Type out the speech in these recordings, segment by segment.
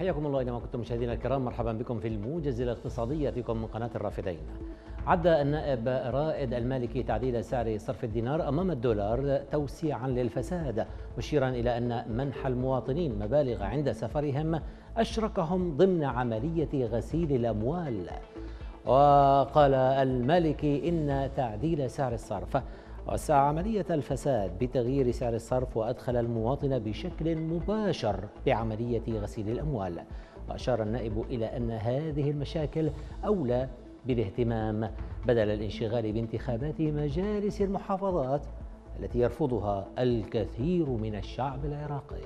حياكم الله أينما كنتم مشاهدينا الكرام، مرحبا بكم في الموجز الاقتصادي يأتيكم من قناة الرافدين. عد النائب رائد المالكي تعديل سعر صرف الدينار أمام الدولار توسيعا للفساد، مشيرا إلى أن منح المواطنين مبالغ عند سفرهم أشركهم ضمن عملية غسيل الأموال. وقال المالكي إن تعديل سعر الصرف وسع عملية الفساد بتغيير سعر الصرف وأدخل المواطن بشكل مباشر بعملية غسيل الأموال. وأشار النائب إلى أن هذه المشاكل أولى بالاهتمام بدل الانشغال بانتخابات مجالس المحافظات التي يرفضها الكثير من الشعب العراقي.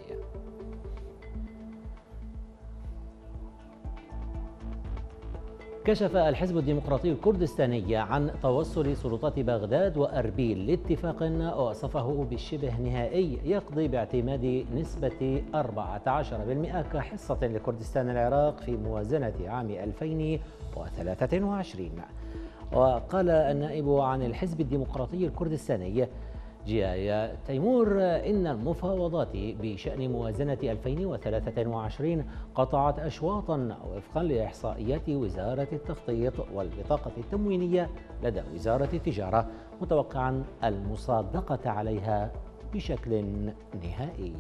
كشف الحزب الديمقراطي الكردستاني عن توصل سلطات بغداد وأربيل لاتفاق وصفه بالشبه نهائي يقضي باعتماد نسبة 14% كحصة لكردستان العراق في موازنة عام 2023. وقال النائب عن الحزب الديمقراطي الكردستاني جيايا تيمور إن المفاوضات بشأن موازنة 2023 قطعت أشواطا وفقا لإحصائيات وزارة التخطيط والبطاقة التموينية لدى وزارة التجارة، متوقعا المصادقة عليها بشكل نهائي.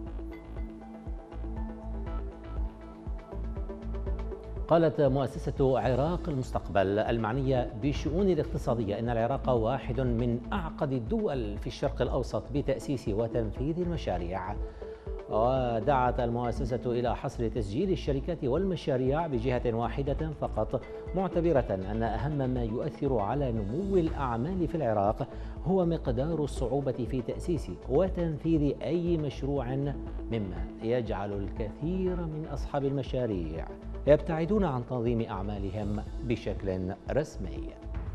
قالت مؤسسة عراق المستقبل المعنية بالشؤون الاقتصادية إن العراق واحد من أعقد الدول في الشرق الأوسط بتأسيس وتنفيذ المشاريع. ودعت المؤسسة إلى حصر تسجيل الشركات والمشاريع بجهة واحدة فقط، معتبرة أن أهم ما يؤثر على نمو الأعمال في العراق هو مقدار الصعوبة في تأسيس وتنفيذ أي مشروع، مما يجعل الكثير من أصحاب المشاريع يبتعدون عن تنظيم أعمالهم بشكل رسمي.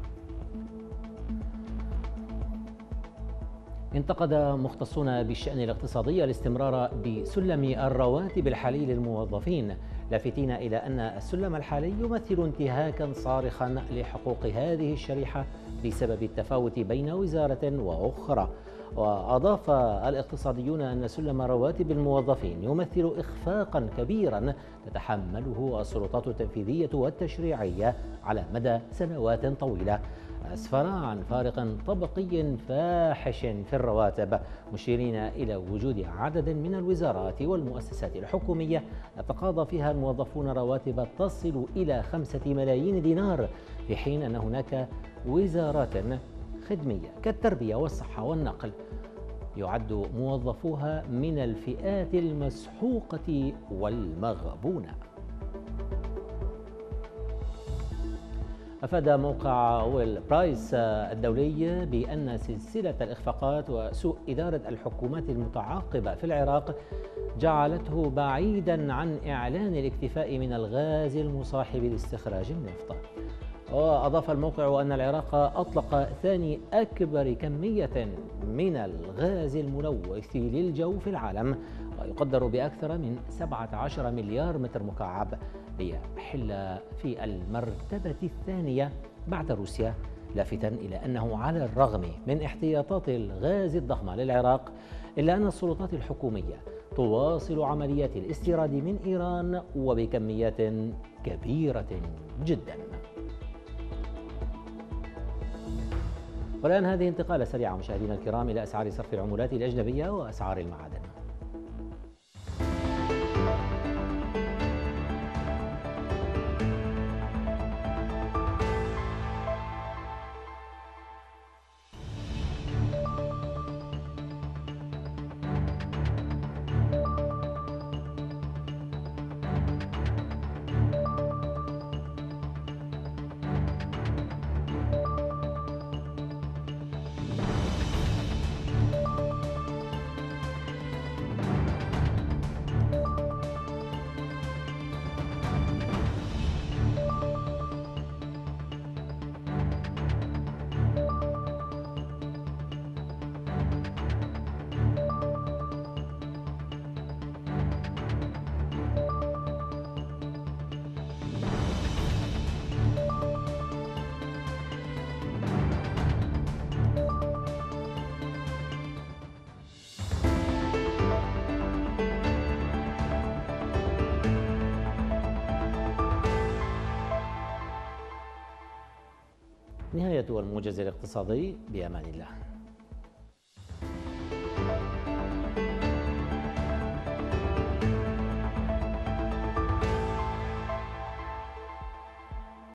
انتقد مختصون بالشأن الاقتصادي الاستمرار بسلم الرواتب الحالي للموظفين، لافتين إلى أن السلم الحالي يمثل انتهاكا صارخا لحقوق هذه الشريحة بسبب التفاوت بين وزارة وأخرى. وأضاف الاقتصاديون أن سلم رواتب الموظفين يمثل إخفاقا كبيرا تتحمله السلطات التنفيذية والتشريعية على مدى سنوات طويلة، أسفر عن فارق طبقي فاحش في الرواتب، مشيرين إلى وجود عدد من الوزارات والمؤسسات الحكومية يتقاضى فيها الموظفون رواتب تصل إلى 5 ملايين دينار، في حين أن هناك وزارات خدمية كالتربية والصحة والنقل يعد موظفوها من الفئات المسحوقة والمغبونة. أفاد موقع ويل برايس الدولي بأن سلسلة الإخفاقات وسوء إدارة الحكومات المتعاقبة في العراق جعلته بعيدا عن إعلان الاكتفاء من الغاز المصاحب لاستخراج النفط. وأضاف الموقع أن العراق أطلق ثاني أكبر كمية من الغاز الملوث للجو في العالم، ويقدر بأكثر من 17 مليار متر مكعب، ليحل في المرتبة الثانية بعد روسيا، لافتا إلى أنه على الرغم من احتياطات الغاز الضخمة للعراق إلا أن السلطات الحكومية تواصل عمليات الاستيراد من إيران وبكميات كبيرة جدا. والآن هذه انتقالة سريعة مشاهدينا الكرام إلى أسعار صرف العملات الأجنبية وأسعار المعادن. نهاية الموجز الاقتصادي، بأمان الله.